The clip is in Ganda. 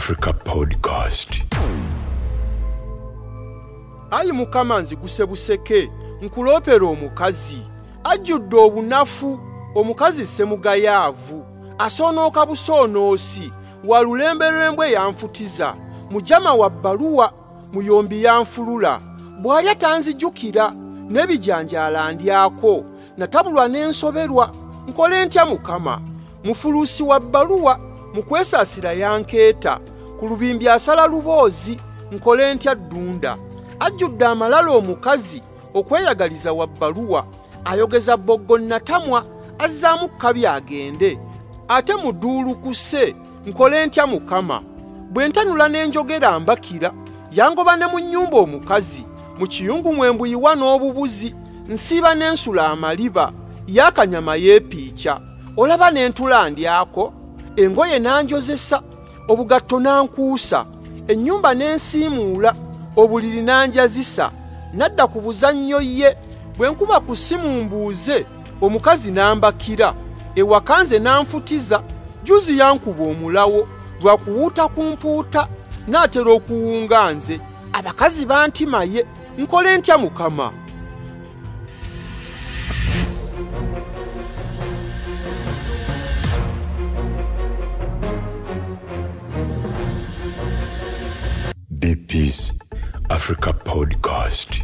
Africa Podcast. Ayi Mukama nziguse buseke nkulopera omukazi ajjudde obunafu omukazi semugayaavu asonooka busonoosi walulemberembwe yanfutiza mujama wa bbaluwa muyombi yanfulula bw'alya tanzijukira n'ebijanjaala ndyako natabulwa n'ensoberwa nkole ntya Mukama mufuluusi wa bbaluwa mukwesaasira yankeeta ku lubimbi asala luboozi nkole ntya ddunda ajjudde amalala omukazi okweyagaliza wa bbaluwa ayogeza boggo natamwa azzaamu kkabi agende ate muduulukuse nkole ntya Mukama bwe ntanula n'enjogera mbakira yangoba ne mu nnyumba omukazi mu kiyungu mwembuyiwa n'obubuzi nsiiba n'ensula amaliba yakanyama yeepiica olaba n'entula ndyako engoye nanjozesa obugatto nankuusa ennyumba n'ensiimuula obuliri nanjazisa nadda ku buzannyo ye bwe nkuba ku ssimu mbuuze omukazi nambakira ewaka nze nanfutiza juzi yankuba omulawo lwa kuwuuta ku mpuuta n'atera okuwunga nze abakazi bantimaye nkole ntya Mukama BP's Africa Podcast.